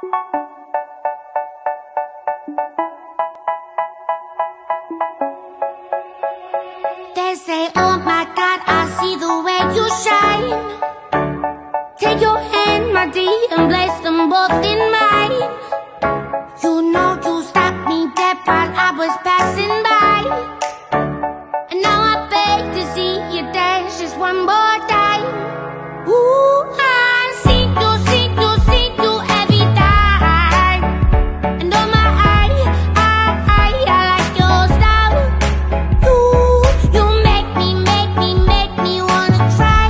They say, oh my God, I see the way you shine. Take your hand, my dear, and place them both in mine. You know you stopped me dead while I was passing by. And now I beg to see you dance just one more time. Ooh, I see you every time. And oh my, I like your style. You make me wanna try.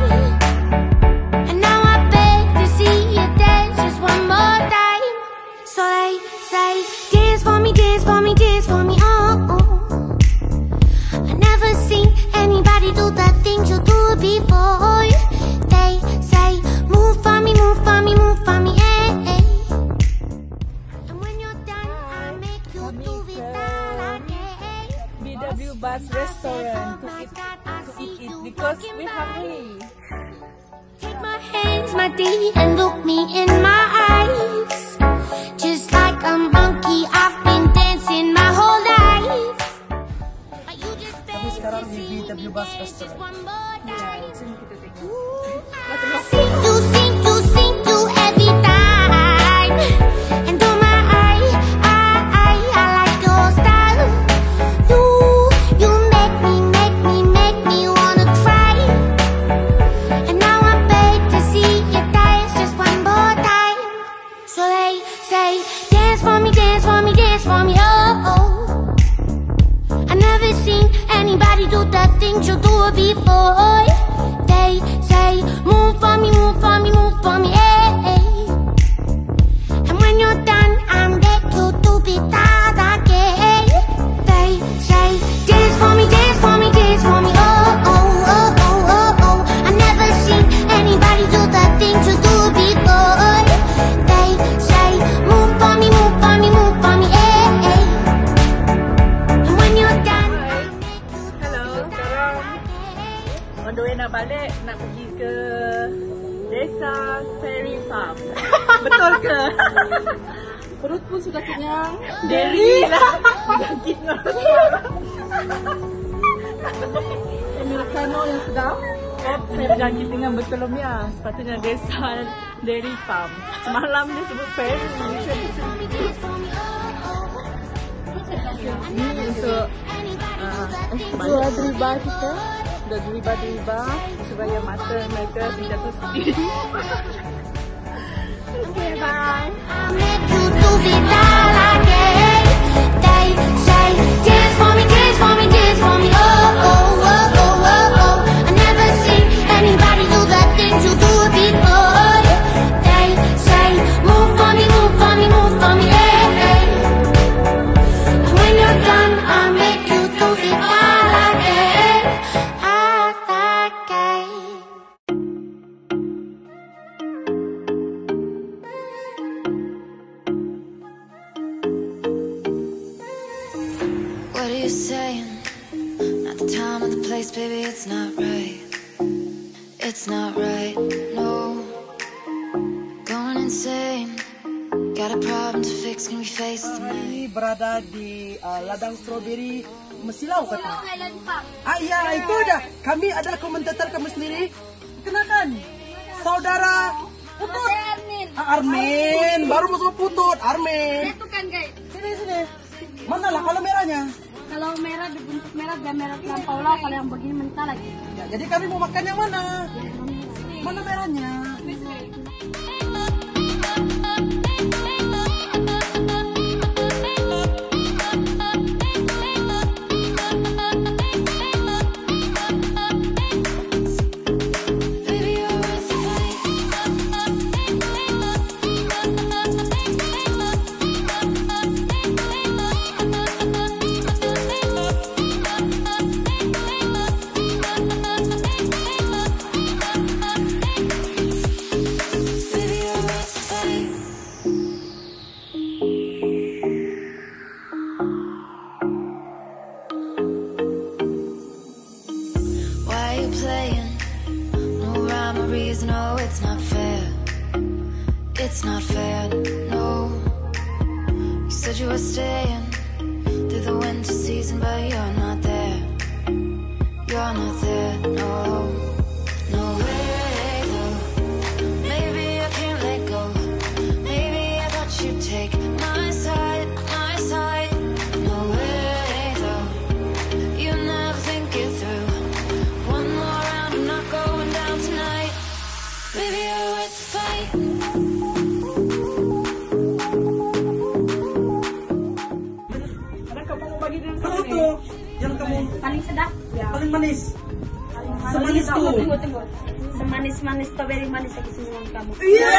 And now I beg to see you dance just one more time. So they say, dance for me, dance for me, dance for me, oh, oh. I never seen anybody do the things you do before. They say, move for me, move for me, move for me, eh, eh. And when you're done, I'll make you do it all again. BW Bus Restaurant to eat it because we hungry. Take my hands, my dear, and look me in my eyes. Just like a monkey, I've been dancing my whole life. But you just Kami sekarang di BW Bus Restaurant. one more time. Sini kita tengok. I see you every time. And oh my, I like your style. You make me wanna cry. And now I beg to see you dance just one more time. So they say, dance for me, dance for me, dance for me, oh, oh. I never seen anybody do the things you do before. They say, move for me, move for me, move for me, eh, eh. And when you're done, I'll make you do it all again. They say, dance for me, dance for me, dance for me, oh, oh, oh, oh, oh, oh. I never seen anybody do the things you do before. They say, move for me, move for me, move for me, eh, eh. And when you're done, I'll make you do Hello, it sekarang all again. on the way nak balik, nak pergi ke Desa Fairy Farm. Betul ke? Perut pun sudah kenyang. Deli lah. Ganti Americano yang sedap. Saya berjanji dengan bertelurnya. Sepatutnya Desa Dairy Farm. Semalam dia sebut Fairy. Ini untuk dua kita. Dah deriba supaya mata mereka sentiasa sedih. Okay, bye. I'll make you do it all again. They say, dance for me, dance for me, dance for me, oh, oh, oh, oh, oh, oh. I never seen anybody do the things you do before. They say, move for me, move for me, move for me, eh, eh. And when you're done, I'll make you do it all again, all again. What are you saying? Not the time or the place, baby, it's not right. It's not right, no. Going insane. Got a problem to fix, can we face it tonight? Ini berada di ladang strawberry Mesilau kata. Ya, itu dah. Kami ada komentator kami sendiri. Kenalkan, saudara Putut. Armin, baru masuk Putut. Armin. Itu kan guys, Sini. Mana lah kalau merahnya? kalau merah dibentuk merah dan merah lampau lah, kalau yang begini mentah lagi. Ya, jadi kami mau makan yang mana? Mana merahnya? Baby, you're worth the fight. Baby, you're worth the fight. Why are you playing? No rhyme or reason, no, it's not fair. It's not fair, no. said you were staying through the winter season, but you're not there. You're not there, no. No way, though. Maybe I can't let go. Maybe I thought you'd take my side, my side. No way, though. You never think it through. One more round, I'm not going down tonight. Maybe you're worth the fight. Ano to? Yang kamu Paling sedap. Ya. paling manis. Semanis Tunggu, tuh. tunggu, tunggu. Semanis-manis strawberry manis lagi senyuman kamu. Iya.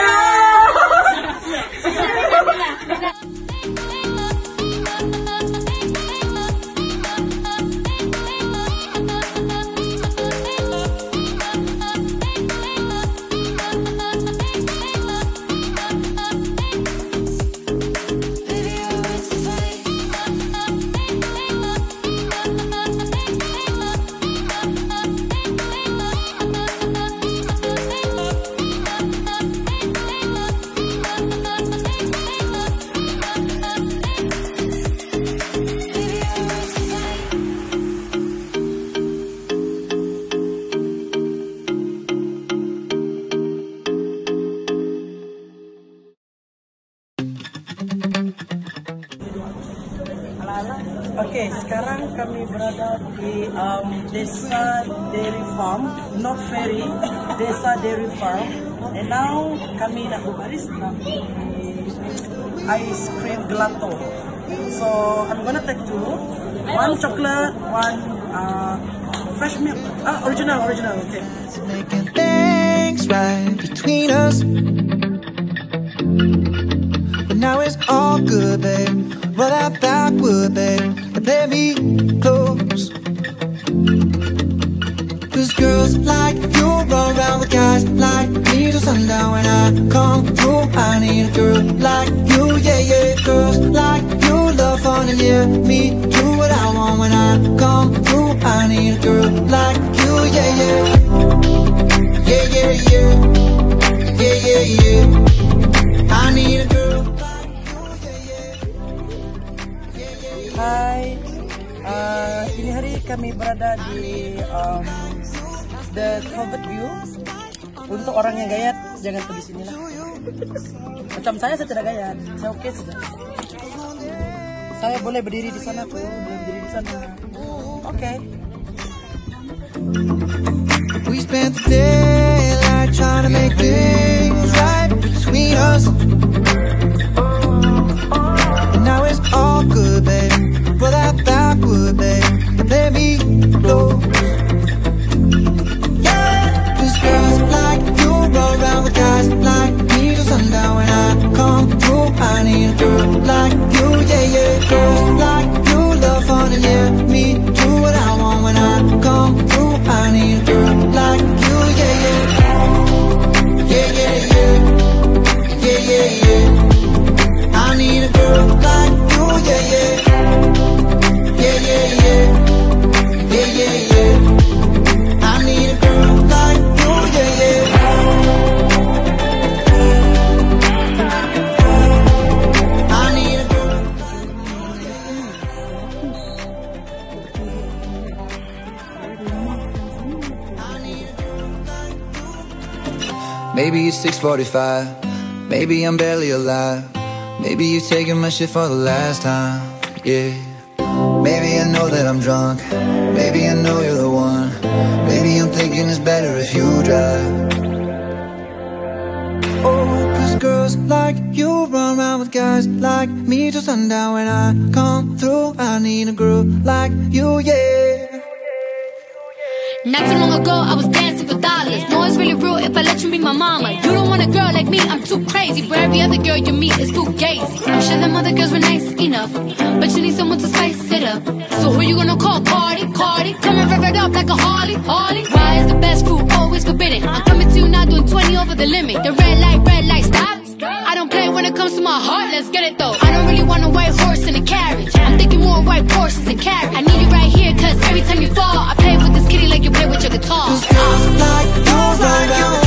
Oke, sekarang kami berada di Desa Dairy Farm, not ferry, Desa Dairy Farm. And now kami nak berbaris nak ice cream gelato. So I'm gonna take two, one chocolate, one fresh milk. Original, okay. Making things right between us, but now it's all good, babe. Roll that backward, babe, and play me close. Cause girls like you run around with guys like me till sundown. When I come through, I need a girl like you, yeah, yeah. Girls like you love fun and yeah, me do what I want. When I come through, I need a girl like you, yeah, yeah. Yeah, yeah, yeah. Yeah, yeah, yeah. I need a girl. Hai, ini hari kami berada di the throwback view. Untuk orang yang gayat jangan pergi sini lah. Macam saya tidak gayat, saya oke sudah. Saya boleh berdiri di sana tuh, boleh berdiri di sana. Oke. We spent the daylight trying to make things right between us, and now it's all good, babe. Roll that backward, babe, and let me go. Yeah, cause girls like you roll around with guys like me till sundown. When I come through, I need a girl like you, yeah, yeah. Girls like you love fun and yeah, me do what I want. When I come through, I need a girl like you, yeah, yeah. Yeah, yeah, yeah. Yeah, yeah, yeah. I need a girl like you, yeah, yeah. Yeah, yeah, yeah. Yeah, yeah, yeah. I need a girl like you, yeah, yeah. I need a girl. Maybe it's 6:45. Maybe I'm barely alive. Maybe you're taking my shit for the last time. Yeah. Maybe I know that I'm drunk. Maybe I know you're the one. Maybe I'm thinking it's better if you drive. Oh, cause girls like you run around with guys like me till sundown. When I come through, I need a girl like you, yeah. Not too long ago, I was dancing for dollars. No, it's really real if I let you be my mama. You don't want a girl like me, I'm too crazy. Where every other girl you meet is fugazi. I'm sure them other girls were nice enough, but you need someone to spice it up. So who you gonna call? Cardi, Cardi. Come and rev it up like a Harley, Harley. Why is the best food always forbidden? I'm coming to you now doing 20 over the limit. The red light, stop. I don't play when it comes to my heart, let's get it though. I don't really want a white horse in a carriage. I'm thinking more white horses and carriage. I need you right here, cause every time you fall, I play with this kitty like you play with your guitar. Cause girls like you run around